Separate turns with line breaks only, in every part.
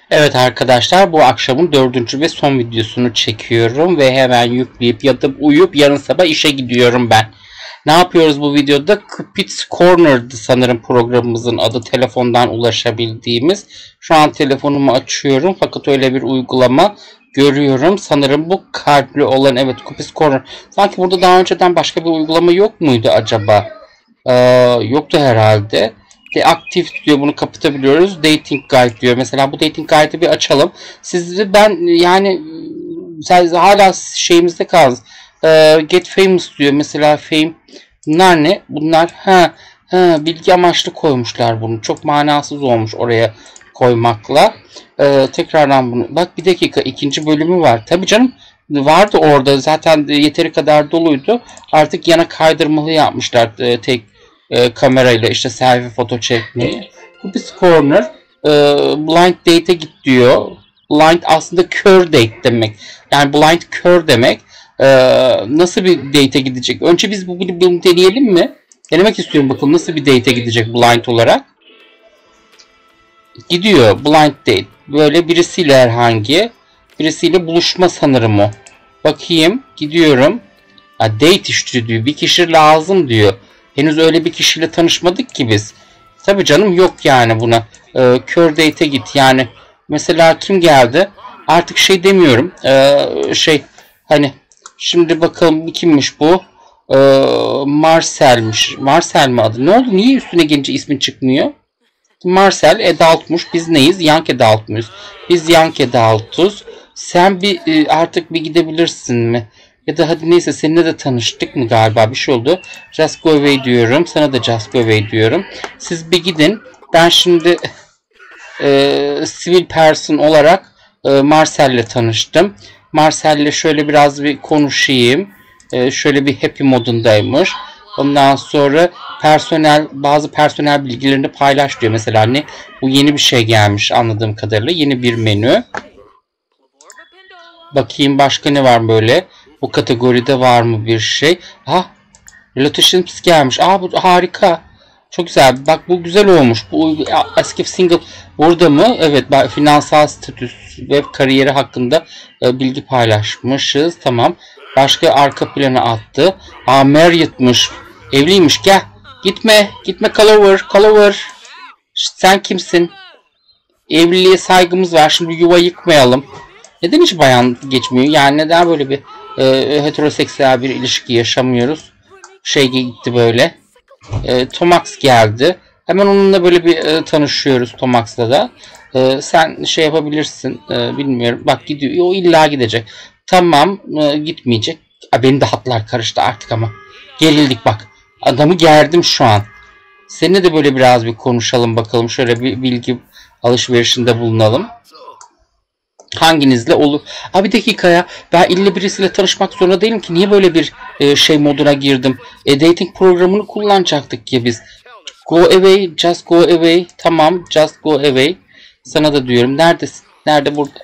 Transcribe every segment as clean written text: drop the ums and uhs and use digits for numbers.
Evet arkadaşlar, bu akşamın dördüncü ve son videosunu çekiyorum ve hemen yükleyip yatıp uyuyup yarın sabah işe gidiyorum ben. Ne yapıyoruz bu videoda? Cupid's Corner'dı sanırım programımızın adı, telefondan ulaşabildiğimiz. Şu an telefonumu açıyorum fakat öyle bir uygulama görüyorum. Sanırım bu kalpli olan, evet, Cupid's Corner. Sanki burada daha önceden başka bir uygulama yok muydu acaba? Yoktu herhalde. Aktif diyor, bunu kapatabiliyoruz. Dating Guide diyor. Mesela bu Dating Guide'ı bir açalım. Ben yani hala şeyimizde kaldı. Get Famous diyor. Mesela Fame. Bunlar ne? Bunlar bilgi amaçlı koymuşlar bunu. Çok manasız olmuş oraya koymakla. Tekrardan bunu. Bak bir dakika, ikinci bölümü var. Tabii canım, vardı orada. Zaten yeteri kadar doluydu. Artık yana kaydırmalı yapmışlar. Tek kamerayla işte selfie foto çekmeyi. Cupid's Corner blind date'e git diyor. Blind aslında kör date demek. Yani blind kör demek. Nasıl bir date'e gidecek? Önce biz bunu deneyelim mi? Denemek istiyorum, bakalım nasıl bir date'e gidecek blind olarak. Gidiyor blind date. Böyle birisiyle, herhangi birisiyle buluşma sanırım o. Bakayım, gidiyorum. Date işte diyor. Bir kişi lazım diyor. Henüz öyle bir kişiyle tanışmadık ki biz. Tabii canım, yok yani buna. Kör date'e git yani. Mesela kim geldi? Artık şey demiyorum. Hani şimdi bakalım kimmiş bu? Marcel'miş. Marcel mi adı? Ne oldu? Niye üstüne gelince ismin çıkmıyor? Marcel adultmuş. Biz neyiz? Young adult muyuz? Biz young adult'uz. Sen artık bir gidebilirsin mi? Ya da hadi neyse, seninle de tanıştık mı galiba, bir şey oldu. Just go away diyorum. Sana da just go away diyorum. Siz bir gidin. Ben şimdi civil person olarak Marcel'le tanıştım. Marcel'le şöyle biraz bir konuşayım. Şöyle bir happy modundaymış. Ondan sonra bazı personel bilgilerini paylaş diyor. Mesela ne? Bu yeni bir şey gelmiş anladığım kadarıyla. Yeni bir menü. Bakayım başka ne var böyle. Bu kategoride var mı bir şey? Relationships gelmiş. Bu harika. Çok güzel. Bak bu güzel olmuş. Bu eski single burada mı? Evet, finansal statüs ve kariyeri hakkında bilgi paylaşmışız. Tamam. Başka arka plana attı. Married'mış. Evliymiş. Gel. Gitme. Gitme, call over. Sen kimsin? Evliliğe saygımız var. Şimdi yuva yıkmayalım. Neden hiç bayan geçmiyor? Yani neden böyle bir heteroseksüel bir ilişki yaşamıyoruz? Gitti böyle. Tomax geldi. Hemen onunla böyle bir tanışıyoruz Tomax'la da. Sen şey yapabilirsin. Bilmiyorum. Bak gidiyor. O illa gidecek. Tamam. Gitmeyecek. Benim de hatlar karıştı artık ama. Gerildik bak. Adamı gerdim şu an. Seninle de böyle biraz bir konuşalım bakalım. Şöyle bir bilgi alışverişinde bulunalım. Hanginizle olur? Bir dakika ya. Ben illa birisiyle tanışmak zorunda değilim ki. Niye böyle bir moduna girdim? Dating programını kullanacaktık ki biz. Go away. Just go away. Tamam. Just go away. Sana da diyorum. Neredesin? Nerede? Burada.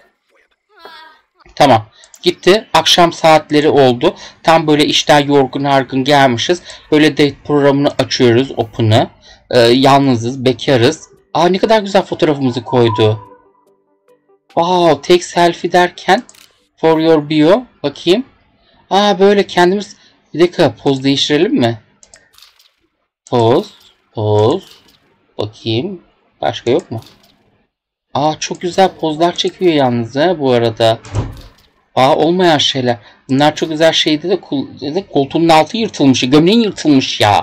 Tamam. Gitti. Akşam saatleri oldu. Tam böyle işten yorgun argın gelmişiz. Böyle date programını açıyoruz. Open'ı. Yalnızız. Bekarız. Ne kadar güzel fotoğrafımızı koydu. Wow, take selfie derken for your bio. Bakayım. Böyle kendimiz. Bir dakika, poz değiştirelim mi? Poz. Bakayım. Başka yok mu? Çok güzel pozlar çekiyor yalnız bu arada. Olmayan şeyler. Bunlar çok güzel şeydi de koltuğunun altı yırtılmış. Gömleğin yırtılmış ya.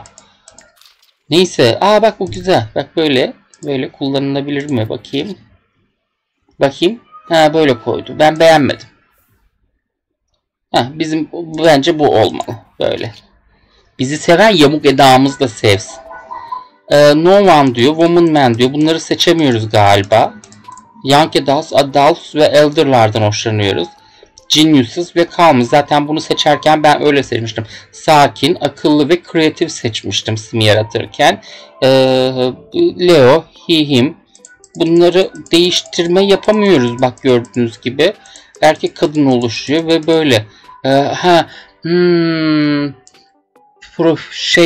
Neyse. Bak bu güzel. Bak böyle kullanılabilir mi? Bakayım. Böyle koydu. Ben beğenmedim. Bence bu olmalı. Böyle. Bizi seven yamuk edamız da sevsin. No one diyor. Woman, man diyor. Bunları seçemiyoruz galiba. Young adults ve elder'lardan hoşlanıyoruz. Geniuses ve calm. Zaten bunu seçerken ben öyle seçmiştim. Sakin, akıllı ve kreatif seçmiştim sim yaratırken. Leo, he, him. Bunları değiştirme yapamıyoruz. Bak gördüğünüz gibi. Erkek kadın oluşuyor ve böyle.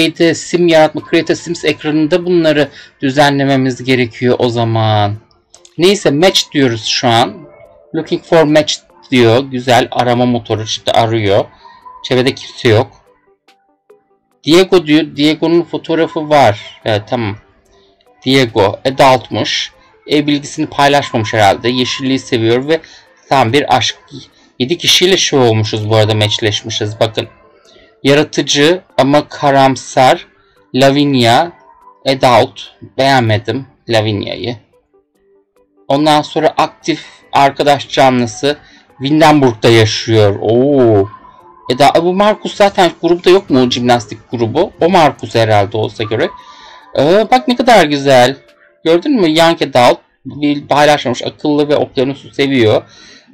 Sim yaratma, Create Sims ekranında bunları düzenlememiz gerekiyor o zaman. Neyse match diyoruz şu an. Looking for match diyor. Güzel arama motoru işte arıyor. Çevrede kimse yok. Diego diyor. Diego'nun fotoğrafı var. Evet tamam. Diego adultmuş. Ev bilgisini paylaşmamış herhalde. Yeşilliği seviyor ve tam bir aşk. 7 kişiyle şey olmuşuz bu arada, matchleşmişiz. Bakın. Yaratıcı ama karamsar. Lavinia. Adult. Beğenmedim Lavinia'yı. Ondan sonra aktif arkadaş canlısı. Windenburg'da yaşıyor. Oo. Bu Markus zaten grupta yok mu, o jimnastik grubu? O Markus herhalde olsa göre. Bak ne kadar güzel. Gördün mü? Young Adult. Paylaşmamış. Akıllı ve okyanusu seviyor.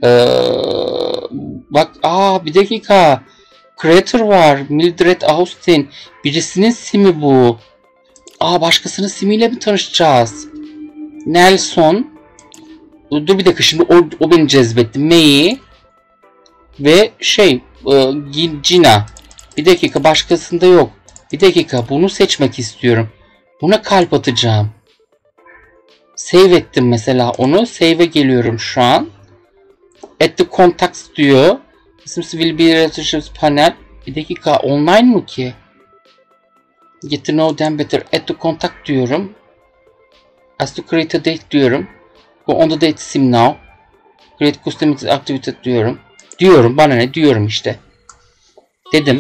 Bak bir dakika. Creator var. Mildred Austin. Birisinin simi bu. Başkasının simiyle mi tanışacağız? Nelson. Dur bir dakika, şimdi o beni cezbetti. May ve Gina. Bir dakika, başkasında yok. Bir dakika, bunu seçmek istiyorum. Buna kalp atacağım. Save ettim mesela onu. Save'e geliyorum şu an. Add the contacts diyor. Isim will be relationships panel. Bir dakika, online mı ki? Get to know them better. Add the contact diyorum. As to create a date diyorum. Go on the date sim now. Create custom activity diyorum. Diyorum, bana ne diyorum işte. Dedim.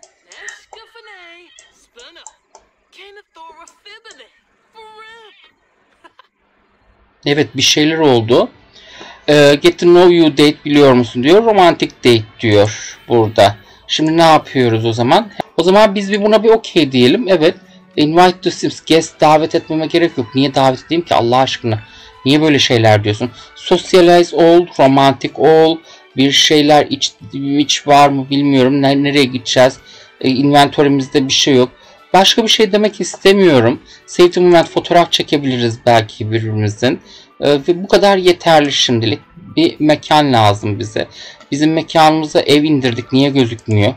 Evet, bir şeyler oldu. Get to know you date biliyor musun diyor. Romantic date diyor burada. Şimdi ne yapıyoruz o zaman? O zaman biz buna bir okey diyelim. Evet. Invite to Sims. Guest davet etmeme gerek yok. Niye davet edeyim ki Allah aşkına? Niye böyle şeyler diyorsun? Socialize all, romantic all. Bir şeyler iç var mı bilmiyorum. Nereye gideceğiz? Inventörümüzde bir şey yok. Başka bir şey demek istemiyorum. Save the moment, fotoğraf çekebiliriz belki birbirimizin. Ve bu kadar yeterli şimdilik. Bir mekan lazım bize. Bizim mekanımıza ev indirdik. Niye gözükmüyor?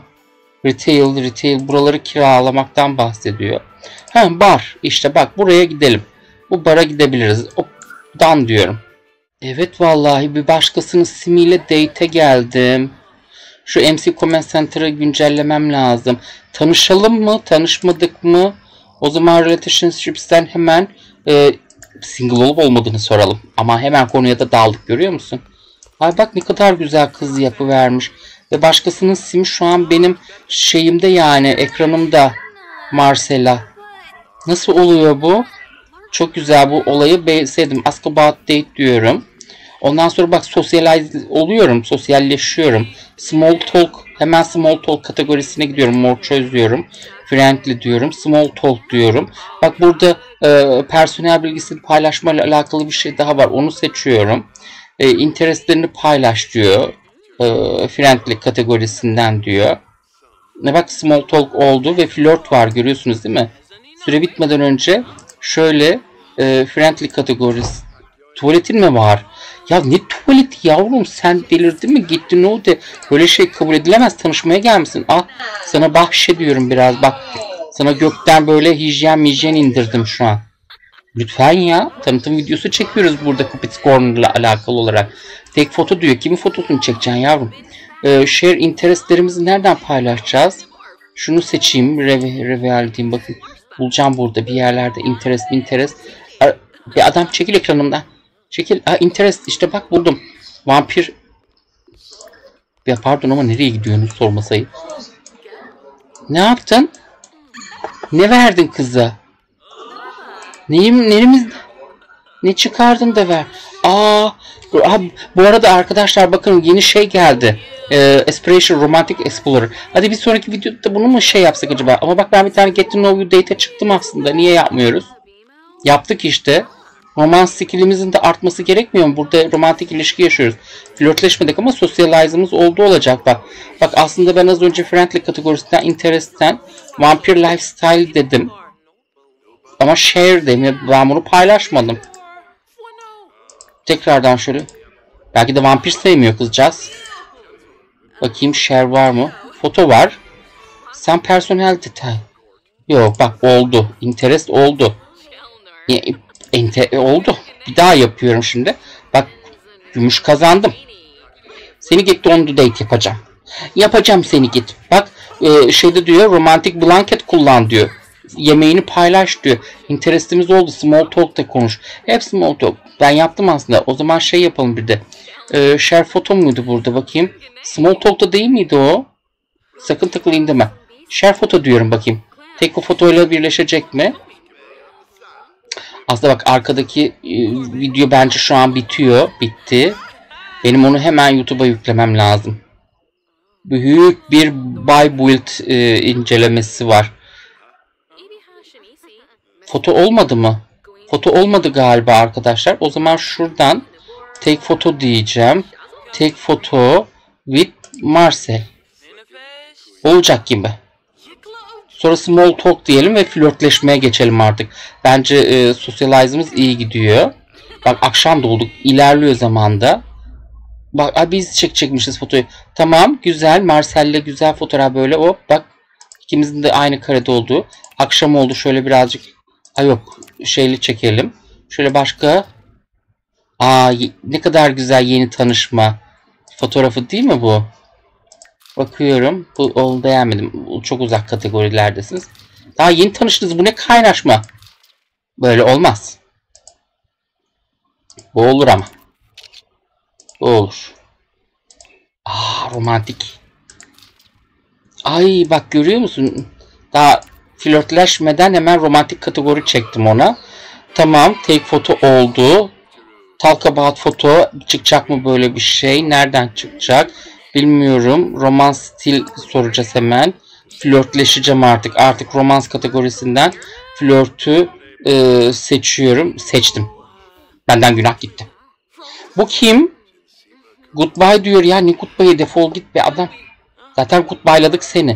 Retail buraları kiralamaktan bahsediyor. Bar. İşte bak, buraya gidelim. Bu bara gidebiliriz. Dan diyorum. Evet vallahi bir başkasının simiyle date'e geldim. Şu MC Comment Center'ı güncellemem lazım. Tanışalım mı? Tanışmadık mı? O zaman Relationships'ten hemen single olup olmadığını soralım. Ama hemen konuya da daldık, görüyor musun? Ay bak ne kadar güzel kız yapıvermiş. Ve başkasının simi şu an benim şeyimde, yani ekranımda. Marcela. Nasıl oluyor bu? Çok güzel, bu olayı sevdim. Ask about date diyorum. Ondan sonra bak, sosyalize oluyorum. Sosyalleşiyorum. Small talk. Hemen small talk kategorisine gidiyorum. More çözüyorum. Friendly diyorum. Small talk diyorum. Bak burada personel bilgisini paylaşma ile alakalı bir şey daha var. Onu seçiyorum. Interestlerini paylaş diyor. Friendly kategorisinden diyor. Bak small talk oldu ve flört var, görüyorsunuz değil mi? Süre bitmeden önce şöyle friendly kategorisi. Tuvaletin mi var? Ya ne tuvaleti yavrum, sen delirdin mi? Gittin o de. Böyle şey kabul edilemez, tanışmaya gelmişsin. Sana bahşediyorum biraz bak. Sana gökten böyle hijyen indirdim şu an. Lütfen ya, tanıtım videosu çekiyoruz burada Cupid's Corner ile alakalı olarak. Tek foto diyor. Kimin fotosunu çekeceksin yavrum? Share interestlerimizi nereden paylaşacağız? Şunu seçeyim. Reveal diyeyim, bakın. Bulacağım burada bir yerlerde interest. Bir adam çekil ekranımdan. Çekil. Interest işte, bak buldum. Vampir. Ya pardon ama nereye gidiyorsunuz sormasayı. Ne yaptın? Ne verdin kıza? Neremiz? Ne çıkardın da ver. Bu arada arkadaşlar bakın, yeni şey geldi. Aspiration Romantic Explorer. Hadi bir sonraki videoda bunu mu yapsak acaba? Ama bak, ben bir tane Get to Know You Date'e çıktım aslında. Niye yapmıyoruz? Yaptık işte. Romans skillimizin de artması gerekmiyor mu? Burada romantik ilişki yaşıyoruz. Flörtleşmedik ama sosyalizmimiz oldu olacak bak. Bak aslında ben az önce friendly kategorisinden, interest'ten vampir lifestyle dedim. Ama share dedim. Ben bunu paylaşmadım. Tekrardan şöyle. Belki de vampir sevmiyor kızcağız. Bakayım share var mı? Foto var. Sen personel detay. Yok bak, oldu. Interest oldu. Oldu. Bir daha yapıyorum şimdi. Bak gümüş kazandım. Seni get on the date yapacağım. Yapacağım seni git. Bak şeyde diyor romantic blanket kullan diyor. Yemeğini paylaş diyor. Interestimiz oldu. Small talk'ta konuş. Hep small talk. Ben yaptım aslında. O zaman şey yapalım bir de. Share foto muydu burada bakayım. Small talk'ta değil miydi o? Sakın tıklayayım deme. Share foto diyorum bakayım. Tek o fotoyla birleşecek mi? Aslında bak arkadaki video bence şu an bitiyor. Bitti. Benim onu hemen YouTube'a yüklemem lazım. Büyük bir buy build incelemesi var. Foto olmadı mı? Foto olmadı galiba arkadaşlar. O zaman şuradan take photo diyeceğim. Take photo with Marcel. Olacak gibi. Sonra small talk diyelim ve flörtleşmeye geçelim artık. Bence socialize'ımız iyi gidiyor. Bak akşam da olduk. İlerliyor zamanda. Bak biz çekmişiz fotoyu. Tamam güzel. Marcel'le güzel fotoğraf böyle. Hop bak. İkimizin de aynı karede olduğu. Akşam oldu. Şöyle birazcık. Ay yok. Şeyli çekelim. Şöyle başka. Ne kadar güzel yeni tanışma fotoğrafı değil mi bu? Bakıyorum. Onu beğenmedim. Çok uzak kategorilerdesiniz. Daha yeni tanıştınız. Bu ne kaynaşma? Böyle olmaz. Bu olur ama. Bu olur. Romantik. Ay bak görüyor musun? Daha flörtleşmeden hemen romantik kategori çektim ona. Tamam. Take photo oldu. Talk about photo. Çıkacak mı böyle bir şey? Nereden çıkacak? Bilmiyorum. Romans stil soracağız hemen. Flörtleşeceğim artık. Artık romans kategorisinden flörtü seçiyorum. Seçtim. Benden günah gitti. Bu kim? Goodbye diyor ya. Ne goodbye? Defol git be adam. Zaten goodbye'ladık seni.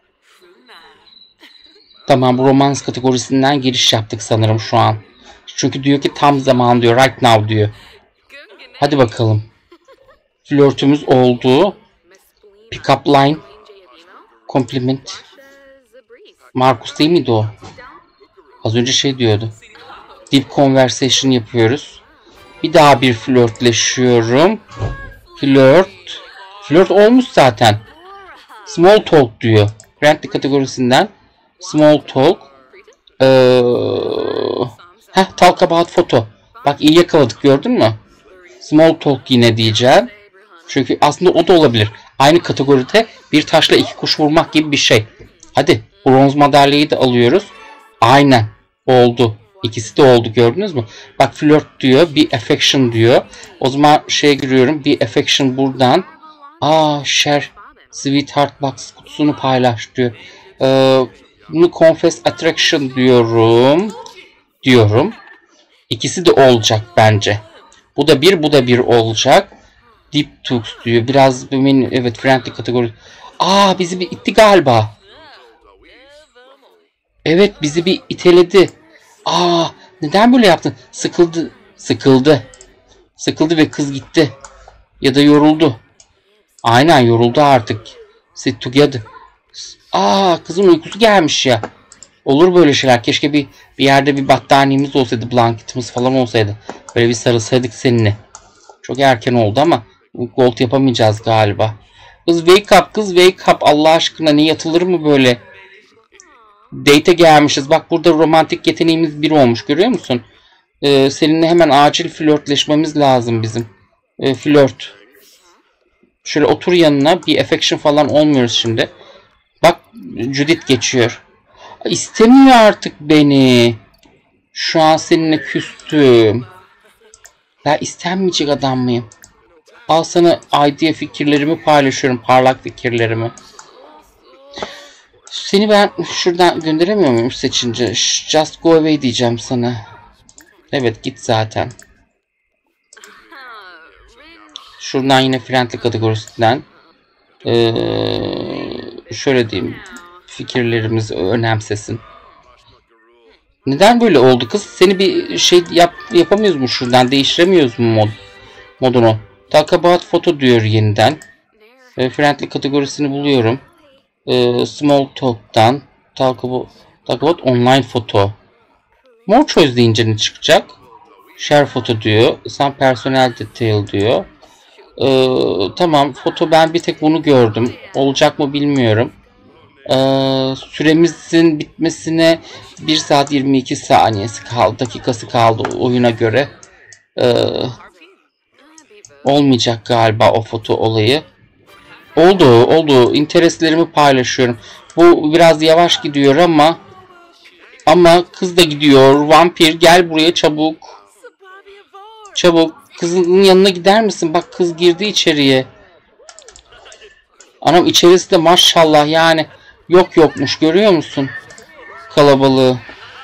Tamam bu romans kategorisinden giriş yaptık sanırım şu an. Çünkü diyor ki tam zaman diyor. Right now diyor. Hadi bakalım. Flörtümüz oldu. Pick up line. Compliment. Marcus değil miydi o? Az önce şey diyordu. Deep conversation yapıyoruz. Bir daha bir flörtleşiyorum. Flört olmuş zaten. Small talk diyor. Friendly kategorisinden. Small talk. Talk about photo. Bak iyi yakaladık gördün mü? Small talk yine diyeceğim. Çünkü aslında o da olabilir. Aynı kategoride bir taşla iki kuş vurmak gibi bir şey. Hadi bronz madalyayı da alıyoruz. Aynen oldu. İkisi de oldu gördünüz mü? Bak flört diyor. Bir affection diyor. O zaman şeye giriyorum. Bir affection buradan. Share. Sweetheart box kutusunu paylaş diyor. Bunu confess attraction diyorum. İkisi de olacak bence. Bu da bir olacak. Deep talks diyor. Biraz evet friendly kategori. Bizi bir itti galiba. Evet bizi bir iteledi. Neden böyle yaptın? Sıkıldı ve kız gitti. Ya da yoruldu. Aynen yoruldu artık. Sit together. Kızın uykusu gelmiş ya. Olur böyle şeyler. Keşke bir yerde bir battaniyemiz olsaydı. Blanketimiz falan olsaydı. Böyle bir sarılsaydık seninle. Çok erken oldu ama gold yapamayacağız galiba. Kız wake up. Allah aşkına ne yatılır mı böyle? Date'e gelmişiz. Bak burada romantik yeteneğimiz 1 olmuş. Görüyor musun? Seninle hemen acil flörtleşmemiz lazım bizim. Flört. Şöyle otur yanına. Bir affection falan olmuyoruz şimdi. Bak Judith geçiyor. İstemiyor artık beni. Şu an seninle küstüm. Ya istenmeyecek adam mıyım? Al sana idea fikirlerimi paylaşıyorum. Parlak fikirlerimi. Seni ben şuradan gönderemiyor muyum seçince? Just go away diyeceğim sana. Evet git zaten. Şuradan yine friendly kategorisinden. Şöyle diyeyim. Fikirlerimizi önemsesin. Neden böyle oldu kız? Seni bir şey yapamıyoruz mu şuradan? Değiştiremiyoruz mu modunu? Talk about photo diyor yeniden. Friendly kategorisini buluyorum. Small talk'tan talk about online photo. More choice deyince ne çıkacak? Share foto diyor. Some personal detail diyor. Tamam, foto ben bir tek bunu gördüm. Olacak mı bilmiyorum. Süremizin bitmesine 1 saat 22 saniyesi kaldı. Dakikası kaldı oyuna göre. Olmayacak galiba o foto olayı. Oldu. İntereslerimi paylaşıyorum. Bu biraz yavaş gidiyor ama kız da gidiyor. Vampir gel buraya çabuk. Çabuk. Kızın yanına gider misin? Bak kız girdi içeriye. Anam içerisi de maşallah yani yokmuş, görüyor musun? Kalabalığı.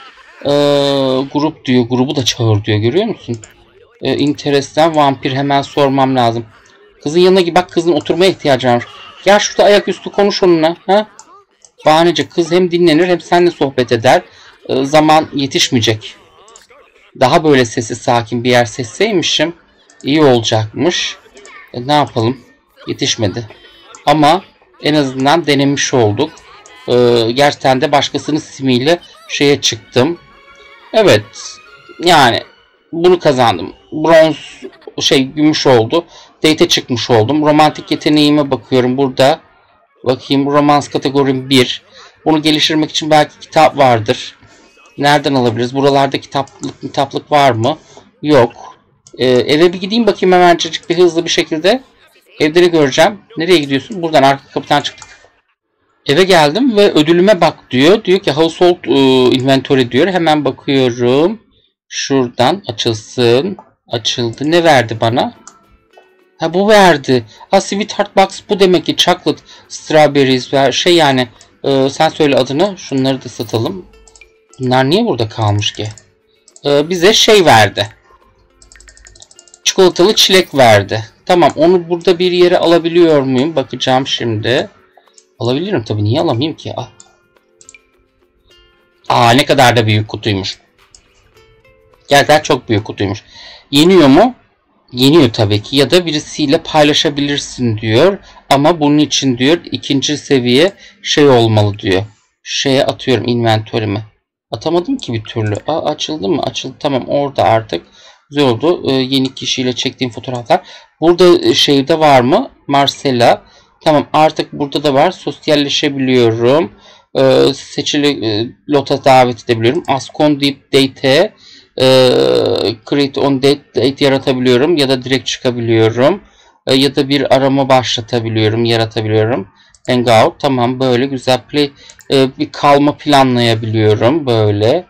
Grup diyor. Grubu da çağır diyor, görüyor musun? Interesten vampir, hemen sormam lazım. Kızın yanına git, bak kızın oturmaya ihtiyacı var. Gel şurada ayaküstü konuş onunla. Ha? Bahanece kız hem dinlenir hem seninle sohbet eder. Zaman yetişmeyecek. Daha böyle sessiz sakin bir yer seçseymişim iyi olacakmış. Ne yapalım? Yetişmedi. Ama en azından denemiş olduk. Gerçekten de başkasının simiyle şeye çıktım. Evet. Yani bunu kazandım. Bronz gümüş oldu. Date'e çıkmış oldum. Romantik yeteneğime bakıyorum burada. Bakayım, romans kategorim 1. Bunu geliştirmek için belki kitap vardır. Nereden alabiliriz? Buralarda kitaplık var mı? Yok. Eve bir gideyim bakayım hemencecik bir hızlı bir şekilde. Evde ne göreceğim? Nereye gidiyorsun? Buradan arka kapıdan çıktık. Eve geldim ve ödülüme bak diyor. Diyor ki household inventory diyor. Hemen bakıyorum. Şuradan açılsın. Açıldı. Ne verdi bana? Ha, bu verdi. Ha, sweetheart box bu demek ki. Chocolate, strawberries ve yani. Sen söyle adını. Şunları da satalım. Bunlar niye burada kalmış ki? Bize verdi. Çikolatalı çilek verdi. Tamam, onu burada bir yere alabiliyor muyum? Bakacağım şimdi. Alabilirim tabii. Niye alamayayım ki? Ne kadar da büyük kutuymuş. Gerçekten çok büyük kutuymuş. Yeniyor mu? Yeniyor tabii ki. Ya da birisiyle paylaşabilirsin diyor. Ama bunun için diyor 2. seviye olmalı diyor. Atıyorum inventory'me. Atamadım ki bir türlü. Açıldı mı? Açıldı. Tamam, orada artık. Güzel oldu. Yeni kişiyle çektiğim fotoğraflar. Burada de var mı? Marcela. Tamam, artık burada da var. Sosyalleşebiliyorum. Seçili lota davet edebiliyorum. Ask on deep date, create on date yaratabiliyorum. Ya da direkt çıkabiliyorum. Ya da bir arama başlatabiliyorum. Yaratabiliyorum. Hangout. Tamam, böyle güzel play. Bir kalma planlayabiliyorum. Böyle.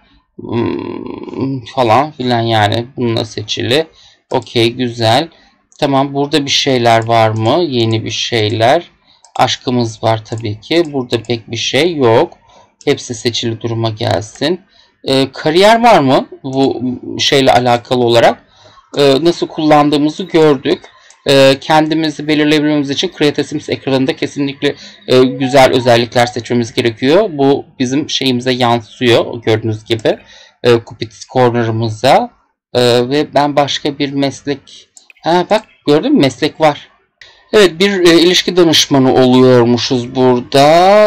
Falan filan yani. Bununla seçili. Okey, güzel. Tamam, burada bir şeyler var mı? Yeni bir şeyler. Aşkımız var tabii ki. Burada pek bir şey yok. Hepsi seçili duruma gelsin. Kariyer var mı? Bu alakalı olarak. Nasıl kullandığımızı gördük. Kendimizi belirleyebilmemiz için Create Sims ekranında kesinlikle güzel özellikler seçmemiz gerekiyor. Bu bizim şeyimize yansıyor. Gördüğünüz gibi. Cupid's Corner'ımıza. Ve ben başka bir meslek... bak gördün mü? Meslek var. Evet, bir ilişki danışmanı oluyormuşuz burada.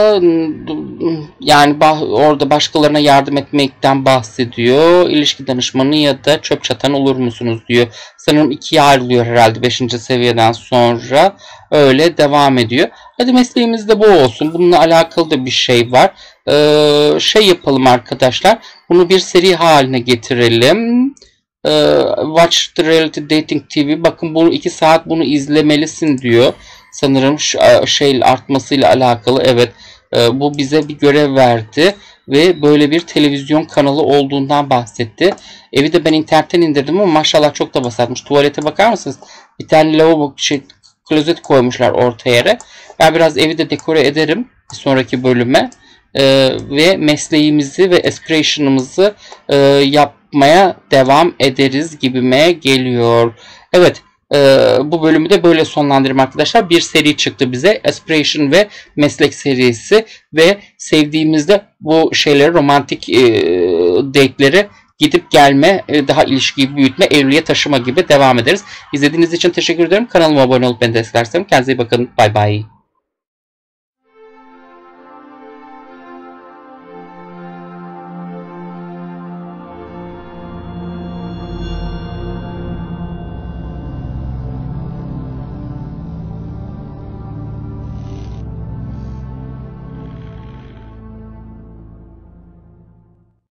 Yani orada başkalarına yardım etmekten bahsediyor. İlişki danışmanı ya da çöp çatan olur musunuz diyor. Sanırım 2'ye ayrılıyor herhalde 5. seviyeden sonra. Öyle devam ediyor. Hadi mesleğimiz de bu olsun. Bununla alakalı da bir şey var. Yapalım arkadaşlar. Bunu bir seri haline getirelim. Watch the Reality Dating TV. Bakın bunu 2 saat bunu izlemelisin diyor. Sanırım artmasıyla alakalı. Evet, bu bize bir görev verdi ve böyle bir televizyon kanalı olduğundan bahsetti. Evi de ben internetten indirdim ama maşallah çok da basatmış. Tuvalete bakar mısınız? Bir tane lavabo klozet koymuşlar orta yere. Ben biraz evi de dekore ederim bir sonraki bölüme. Ve mesleğimizi ve aspiration'ımızı yapmaya devam ederiz gibime geliyor. Evet, bu bölümü de böyle sonlandırayım arkadaşlar. Bir seri çıktı bize. Aspiration ve meslek serisi ve sevdiğimizde bu romantik date'leri gidip gelme, daha ilişkiyi büyütme, evliliğe taşıma gibi devam ederiz. İzlediğiniz için teşekkür ederim. Kanalıma abone olup beni desteklerseniz kendinize iyi bakın. Bay bay.